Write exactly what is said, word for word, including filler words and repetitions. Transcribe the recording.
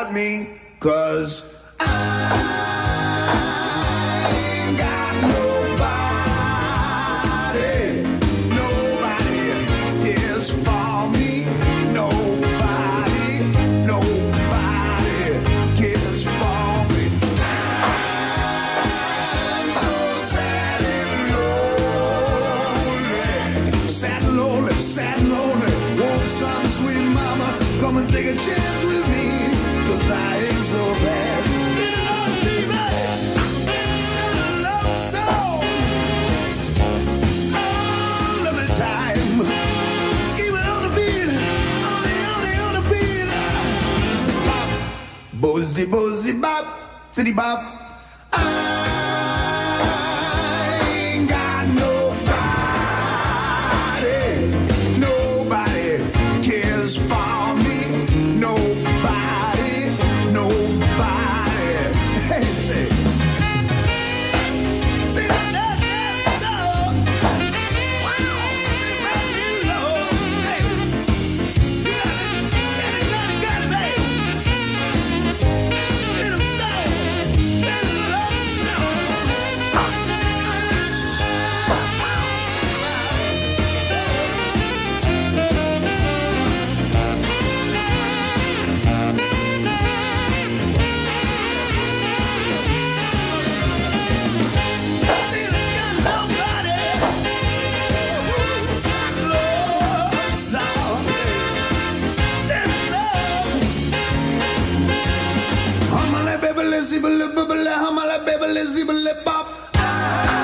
about me, 'cause I ain't got nobody, nobody cares for me, nobody, nobody cares for me. I'm so sad and lonely, sad and lonely, sad and lonely. Want some sweet mama, come and take a chance with me, 'cause I ain't so bad. Get along, baby. I'm so love song. Oh, love the time. Even on the beat, on the, on the, on the beat. Bop, bozzy, bozzy, bop, city bop. I ain't got nobody, nobody cares for me, nobody, nobody. Hey, say, say that, that song. Wow, say my little Lord, baby. You got it, got it, got it, got it, baby. Little song, little love song. Baby, let's see, baby, baby, baby, baby, baby, baby, baby,